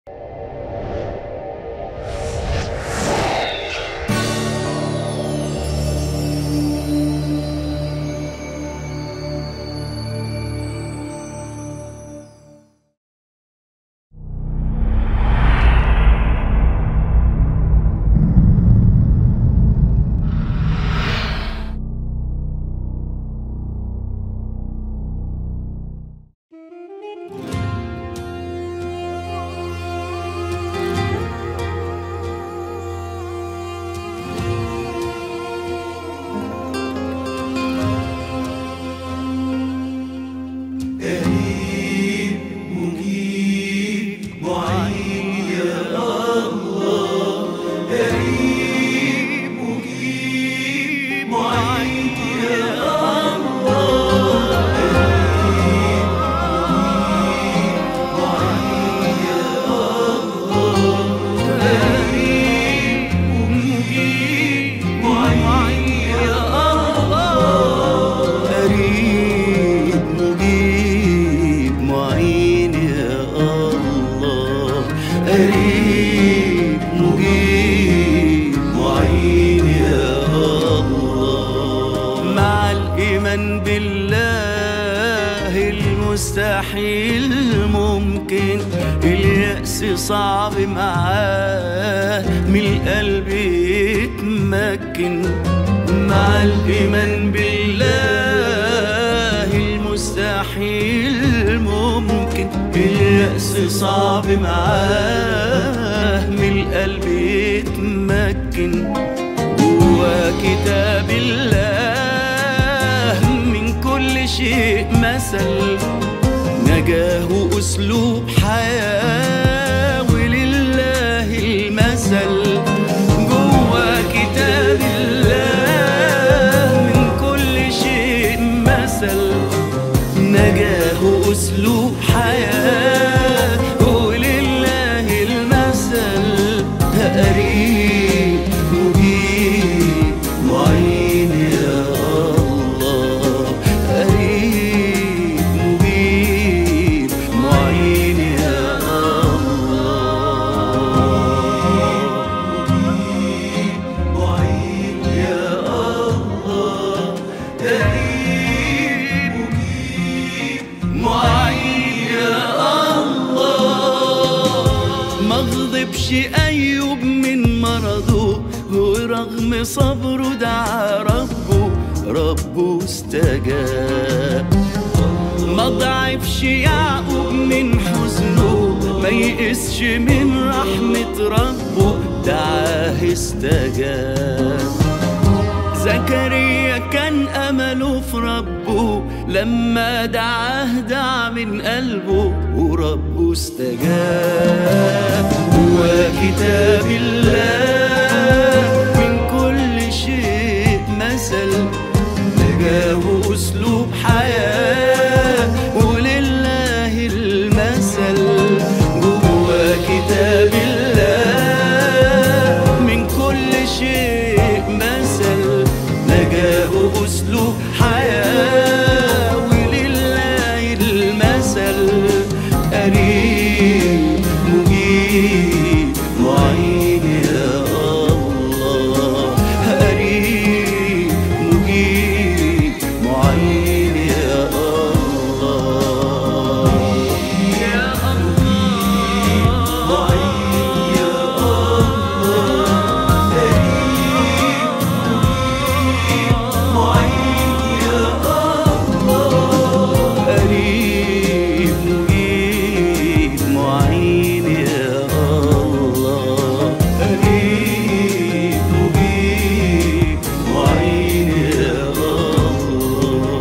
المستحيل ممكن، اليأس صعب معاه من القلب يتمكن. مع الإيمان بالله المستحيل ممكن، اليأس صعب معاه من القلب يتمكن. جوا كتاب الله من كل شيء مثل، نجاه أسلوب حياة ولله المثل. جوا كتاب الله من كل شيء مثل، نجاه أسلوب حياة ولله المثل. قريب مجيب معين يا الله، قريب مجيب معين يا الله، مجيب معين يا الله، قريب مجيب معين يا الله. مغضبش أيوب من مرضه، ورغم صبره دعا ربه استجاب. ما ضعفش يعقوب من حزنه، ما يئسش من رحمة ربه، دعاه استجاب. زكريا كان أمله في ربه، لما دعا من قلبه وربه استجاب. وكتاب الله من كل شيء مثل، نجاه أسلوب حياة ولله المثل. جوا كتاب الله من كل شيء مثل، نجاه أسلوب حياة ولله المثل. قريب مجيب معين يا الله، قريب مجيب معين يا الله، يا الله معين يا الله، قريب معين يا الله، قريب مجيب معين يا الله، قريب مجيب معين يا الله.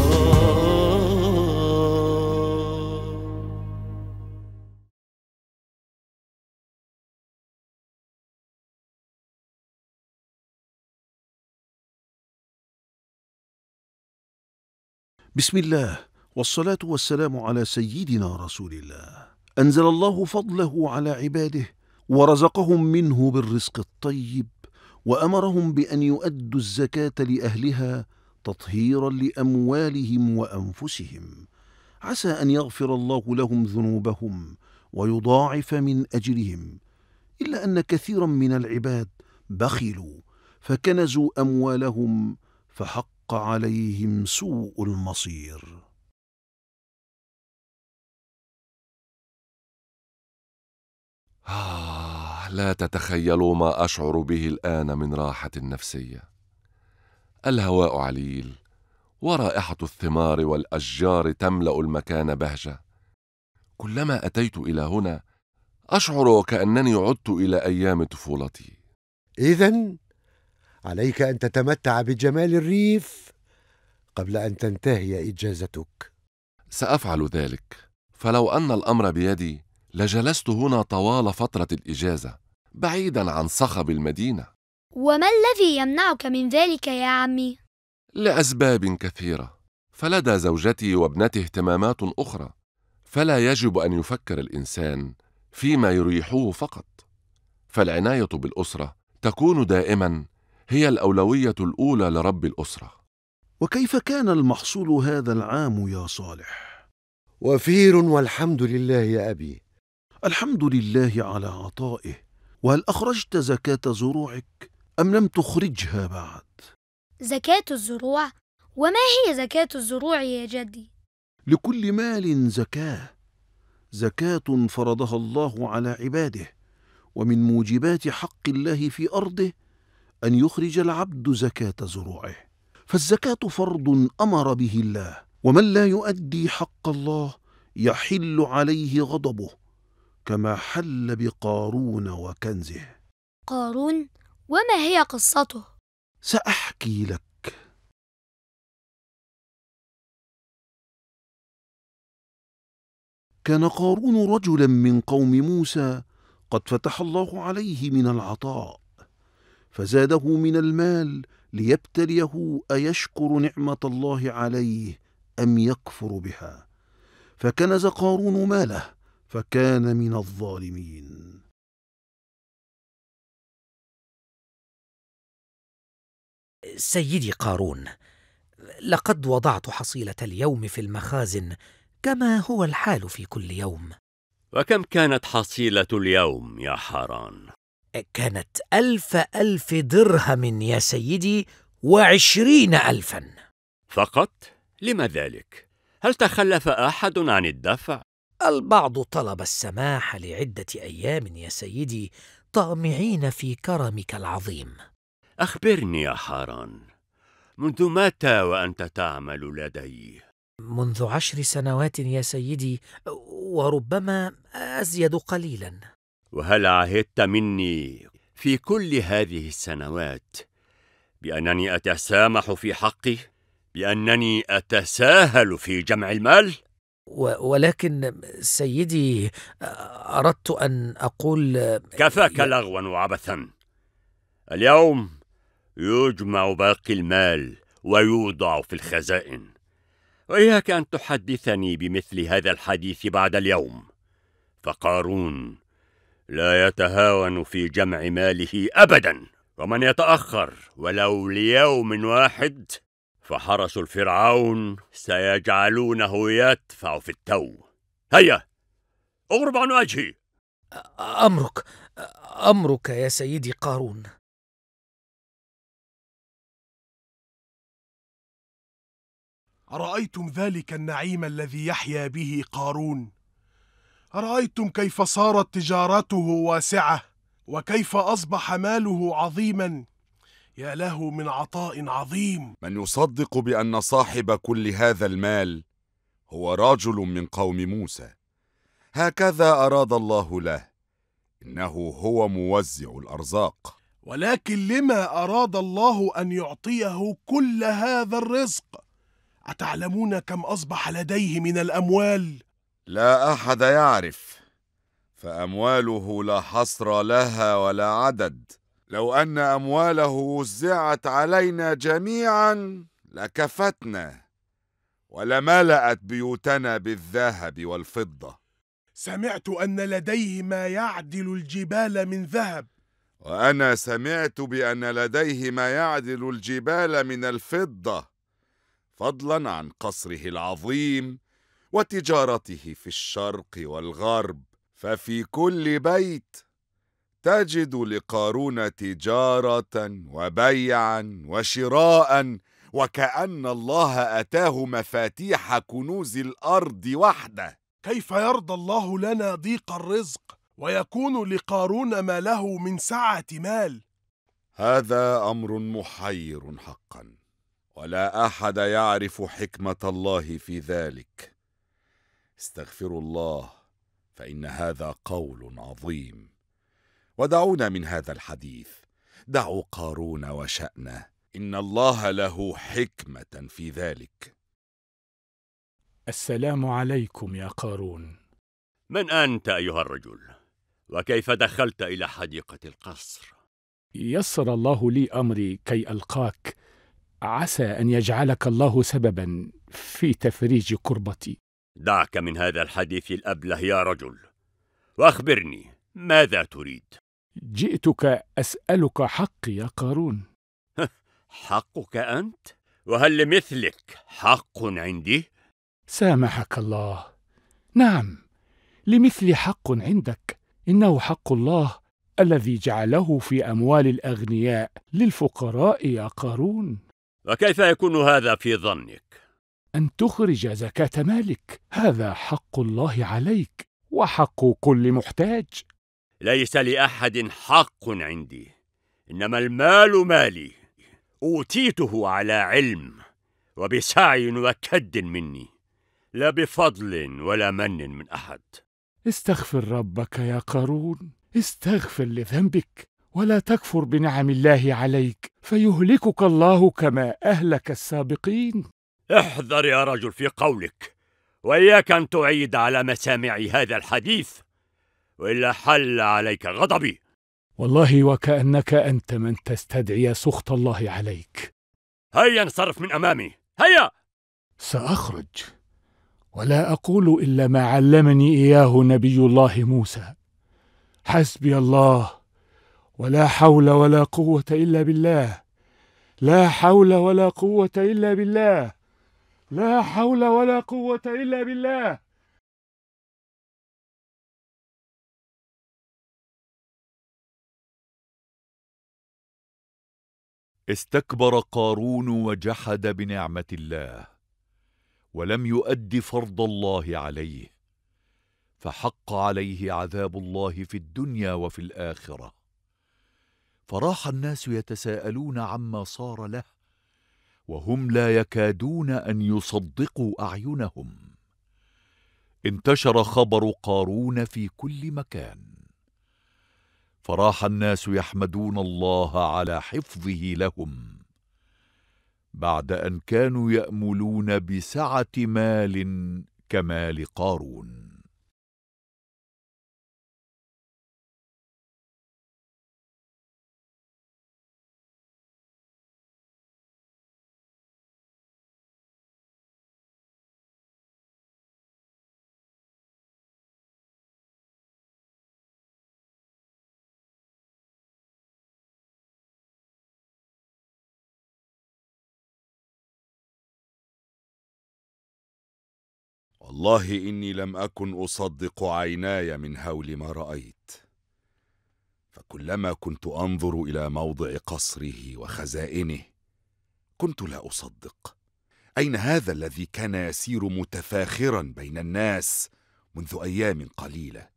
بسم الله والصلاة والسلام على سيدنا رسول الله. أنزل الله فضله على عباده ورزقهم منه بالرزق الطيب، وأمرهم بأن يؤدوا الزكاة لأهلها تطهيرا لأموالهم وأنفسهم، عسى أن يغفر الله لهم ذنوبهم ويضاعف من أجرهم، إلا أن كثيرا من العباد بخلوا فكنزوا أموالهم فحق عليهم سوء المصير. لا تتخيلوا ما أشعر به الآن من راحة نفسية. الهواء عليل، ورائحة الثمار والأشجار تملأ المكان بهجة. كلما أتيت إلى هنا أشعر وكأنني عدت إلى أيام طفولتي. إذن عليك أن تتمتع بجمال الريف قبل أن تنتهي إجازتك. سأفعل ذلك، فلو أن الأمر بيدي لجلست هنا طوال فترة الإجازة بعيدا عن صخب المدينة. وما الذي يمنعك من ذلك يا عمي؟ لأسباب كثيرة، فلدى زوجتي وابنتي اهتمامات أخرى، فلا يجب أن يفكر الإنسان فيما يريحه فقط، فالعناية بالأسرة تكون دائما هي الأولوية الأولى لرب الأسرة. وكيف كان المحصول هذا العام يا صالح؟ وفير والحمد لله يا أبي. الحمد لله على عطائه. وهل أخرجت زكاة زروعك أم لم تخرجها بعد؟ زكاة الزروع؟ وما هي زكاة الزروع يا جدي؟ لكل مال زكاة، زكاة فرضها الله على عباده، ومن موجبات حق الله في أرضه أن يخرج العبد زكاة زروعه، فالزكاة فرض أمر به الله، ومن لا يؤدي حق الله يحل عليه غضبه، كما حل بقارون وكنزه. قارون؟ وما هي قصته؟ سأحكي لك. كان قارون رجلا من قوم موسى قد فتح الله عليه من العطاء، فزاده من المال ليبتليه أيشكر نعمة الله عليه أم يكفر بها، فكنز قارون ماله فكان من الظالمين. سيدي قارون، لقد وضعت حصيلة اليوم في المخازن كما هو الحال في كل يوم. وكم كانت حصيلة اليوم يا حاران؟ كانت 1000 درهم يا سيدي، 20,000. فقط؟ لم ذلك؟ هل تخلف أحد عن الدفع؟ البعض طلب السماح لعدة أيام يا سيدي، طامعين في كرمك العظيم. أخبرني يا حاران، منذ متى وأنت تعمل لدي؟ منذ 10 سنوات يا سيدي، وربما أزيد قليلا. وهل عهدت مني في كل هذه السنوات بأنني أتسامح في حقي؟ بأنني أتساهل في جمع المال؟ ولكن سيدي، أردت أن أقول... كفاك لغوا وعبثا. اليوم يجمع باقي المال ويوضع في الخزائن، وإياك أن تحدثني بمثل هذا الحديث بعد اليوم، فقارون لا يتهاون في جمع ماله أبدا، ومن يتأخر ولو ليوم واحد فحرس الفرعون سيجعلونه يدفع في التو. هيا اغرب عن وجهي. أمرك يا سيدي قارون. أرأيتم ذلك النعيم الذي يحيا به قارون؟ أرأيتم كيف صارت تجارته واسعة وكيف أصبح ماله عظيما؟ يا له من عطاء عظيم. من يصدق بأن صاحب كل هذا المال هو رجل من قوم موسى، هكذا أراد الله له، إنه هو موزع الأرزاق. ولكن لما أراد الله أن يعطيه كل هذا الرزق؟ أتعلمون كم أصبح لديه من الأموال؟ لا أحد يعرف، فأمواله لا حصر لها ولا عدد. لو أن أمواله وزعت علينا جميعا لكفتنا ولملأت بيوتنا بالذهب والفضة. سمعت أن لديه ما يعدل الجبال من ذهب. وأنا سمعت بأن لديه ما يعدل الجبال من الفضة، فضلا عن قصره العظيم وتجارته في الشرق والغرب. ففي كل بيت تجد لقارون تجارة وبيعا وشراء، وكأن الله أتاه مفاتيح كنوز الأرض وحده. كيف يرضى الله لنا ضيق الرزق ويكون لقارون ما له من سعة مال؟ هذا أمر محير حقا، ولا أحد يعرف حكمة الله في ذلك. استغفروا الله، فإن هذا قول عظيم. ودعونا من هذا الحديث، دعوا قارون وشأنه، إن الله له حكمة في ذلك. السلام عليكم يا قارون. من أنت أيها الرجل؟ وكيف دخلت إلى حديقة القصر؟ يسر الله لي أمري كي ألقاك، عسى أن يجعلك الله سببا في تفريج كربتي. دعك من هذا الحديث الأبله يا رجل، وأخبرني ماذا تريد؟ جئتك أسألك حقي يا قارون. حقك أنت؟ وهل لمثلك حق عندي؟ سامحك الله، نعم، لمثل حق عندك. إنه حق الله الذي جعله في أموال الأغنياء للفقراء يا قارون. وكيف يكون هذا في ظنك؟ أن تخرج زكاة مالك، هذا حق الله عليك وحق كل محتاج. ليس لأحد حق عندي، إنما المال مالي، أوتيته على علم وبسعي وكد مني، لا بفضل ولا من أحد. استغفر ربك يا قارون، استغفر لذنبك، ولا تكفر بنعم الله عليك فيهلكك الله كما أهلك السابقين. احذر يا رجل في قولك، وإياك أن تعيد على مسامعي هذا الحديث، وإلا حل عليك غضبي. والله وكأنك أنت من تستدعي سخط الله عليك. هيا انصرف من أمامي، هيا. سأخرج ولا أقول إلا ما علمني إياه نبي الله موسى. حسبي الله، ولا حول ولا قوة إلا بالله، لا حول ولا قوة إلا بالله، لا حول ولا قوة إلا بالله. استكبر قارون وجحد بنعمة الله، ولم يؤد فرض الله عليه، فحق عليه عذاب الله في الدنيا وفي الآخرة. فراح الناس يتساءلون عما صار له، وهم لا يكادون أن يصدقوا أعينهم. انتشر خبر قارون في كل مكان، فراح الناس يحمدون الله على حفظه لهم، بعد أن كانوا يأملون بسعة مال كمال قارون. والله إني لم أكن أصدق عيناي من هول ما رأيت، فكلما كنت أنظر إلى موضع قصره وخزائنه كنت لا أصدق. أين هذا الذي كان يسير متفاخرا بين الناس منذ أيام قليلة؟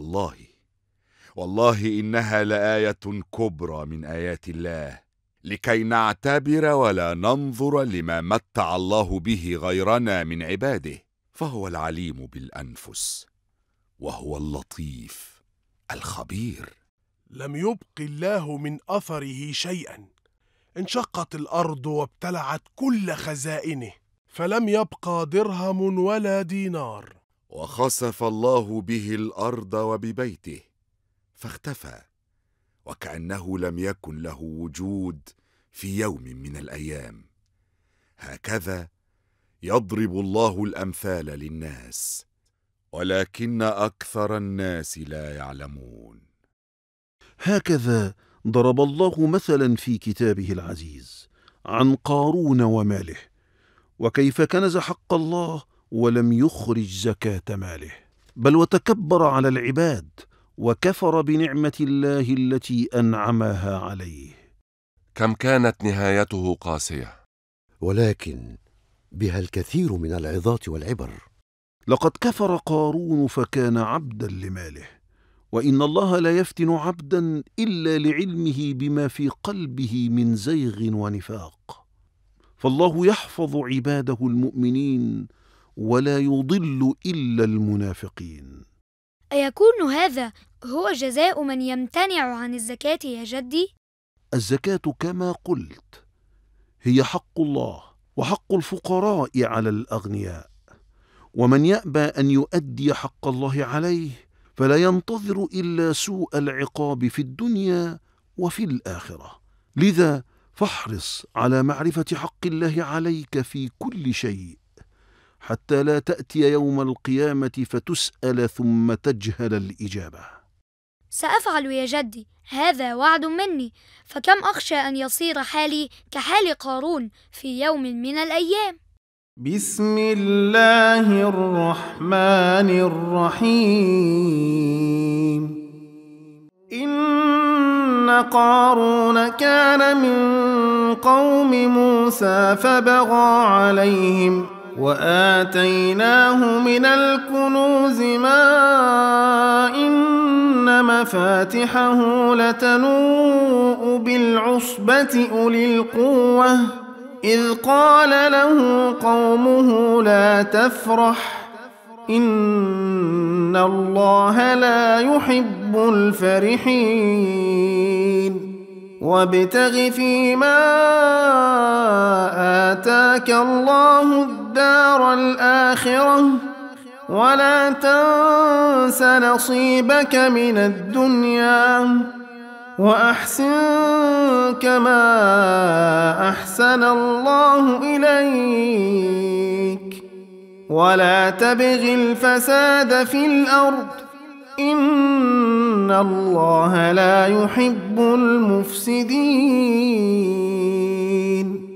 والله إنها لآية كبرى من آيات الله، لكي نعتبر ولا ننظر لما متع الله به غيرنا من عباده، فهو العليم بالأنفس وهو اللطيف الخبير. لم يبق الله من أثره شيئا، انشقت الأرض وابتلعت كل خزائنه، فلم يبقى درهم ولا دينار. وخسف الله به الأرض وببيته فاختفى، وكأنه لم يكن له وجود في يوم من الأيام. هكذا يضرب الله الأمثال للناس، ولكن أكثر الناس لا يعلمون. هكذا ضرب الله مثلا في كتابه العزيز عن قارون وماله، وكيف كنز حق الله ولم يخرج زكاة ماله. بل وتكبر على العباد وكفر بنعمة الله التي أنعمها عليه. كم كانت نهايته قاسية، ولكن بها الكثير من العظات والعبر. لقد كفر قارون فكان عبدا لماله، وإن الله لا يفتن عبدا إلا لعلمه بما في قلبه من زيغ ونفاق. فالله يحفظ عباده المؤمنين ولا يضل إلا المنافقين. أيكون هذا هو جزاء من يمتنع عن الزكاة يا جدي؟ الزكاة كما قلت هي حق الله وحق الفقراء على الأغنياء، ومن يأبى أن يؤدي حق الله عليه فلا ينتظر إلا سوء العقاب في الدنيا وفي الآخرة. لذا فاحرص على معرفة حق الله عليك في كل شيء، حتى لا تأتي يوم القيامة فتسأل ثم تجهل الإجابة. سأفعل يا جدي، هذا وعد مني، فكم أخشى أن يصير حالي كحال قارون في يوم من الأيام. بسم الله الرحمن الرحيم. إن قارون كان من قوم موسى فبغى عليهم وآتيناه من الكنوز ما إن مفاتحه لتنوء بالعصبة أولي القوة إذ قال له قومه لا تفرح إن الله لا يحب الفرحين. وابتغ فيما آتاك الله الدار الآخرة ولا تنس نصيبك من الدنيا وأحسن كما أحسن الله إليك ولا تبغ الفساد في الأرض إن الله لا يحب المفسدين.